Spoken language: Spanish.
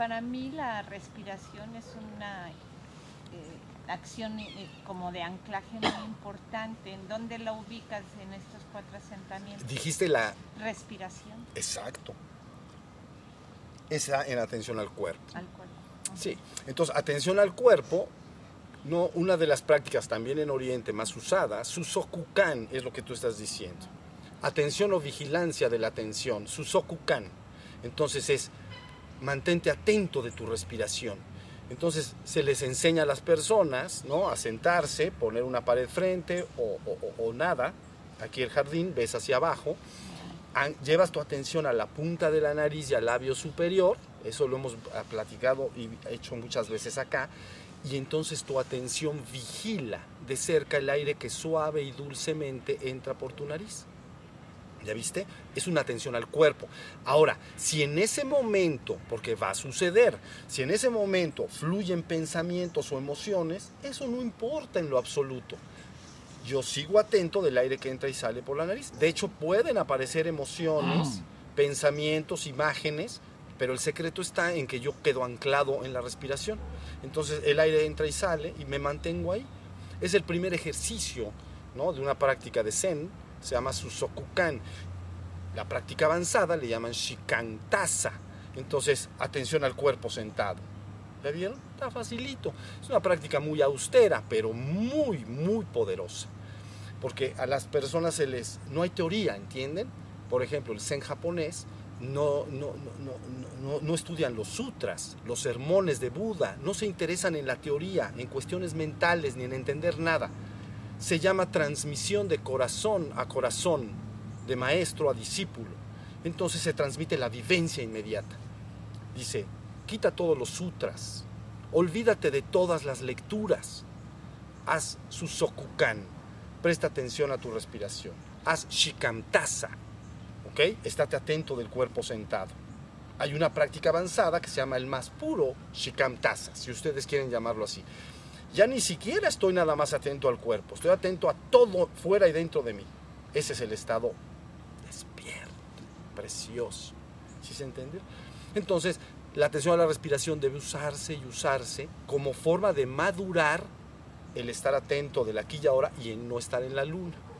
para mí la respiración es una acción como de anclaje muy importante. ¿En dónde la ubicas en estos 4 asentamientos? Dijiste la... Respiración. Exacto. Esa en atención al cuerpo. Al cuerpo. Sí, entonces atención al cuerpo, no, una de las prácticas también en Oriente más usadas, Susokukan es lo que tú estás diciendo. Atención o vigilancia de la atención, Susokukan. Entonces es mantente atento de tu respiración. Entonces se les enseña a las personas, ¿no?, a sentarse, poner una pared frente o nada. Aquí el jardín, ves hacia abajo, llevas tu atención a la punta de la nariz y al labio superior, eso lo hemos platicado y hecho muchas veces acá, y entonces tu atención vigila de cerca el aire que suave y dulcemente entra por tu nariz. ¿Ya viste? Es una atención al cuerpo. Ahora, si en ese momento, porque va a suceder, si en ese momento fluyen pensamientos o emociones, eso no importa en lo absoluto. Yo sigo atento del aire que entra y sale por la nariz. De hecho, pueden aparecer emociones, pensamientos, imágenes, pero el secreto está en que yo quedo anclado en la respiración. Entonces, el aire entra y sale y me mantengo ahí. Es el primer ejercicio, ¿no?, de una práctica de Zen, se llama Susokukan. La práctica avanzada le llaman Shikantaza. Entonces, atención al cuerpo sentado. ¿Ya vieron? Está facilito. Es una práctica muy austera, pero muy, muy poderosa. Porque a las personas no hay teoría, ¿entienden? Por ejemplo, el Zen japonés no estudian los sutras, los sermones de Buda, no se interesan en la teoría, en cuestiones mentales, ni en entender nada. Se llama transmisión de corazón a corazón, de maestro a discípulo. Entonces se transmite la vivencia inmediata. Dice, quita todos los sutras, olvídate de todas las lecturas, haz Susokukan, presta atención a tu respiración, haz Shikantaza, ¿ok? Estate atento del cuerpo sentado. Hay una práctica avanzada que se llama el más puro Shikantaza, si ustedes quieren llamarlo así. Ya ni siquiera estoy nada más atento al cuerpo, estoy atento a todo fuera y dentro de mí. Ese es el estado despierto, precioso. ¿Sí se entiende? Entonces, la atención a la respiración debe usarse y usarse como forma de madurar el estar atento del aquí y ahora y en no estar en la luna.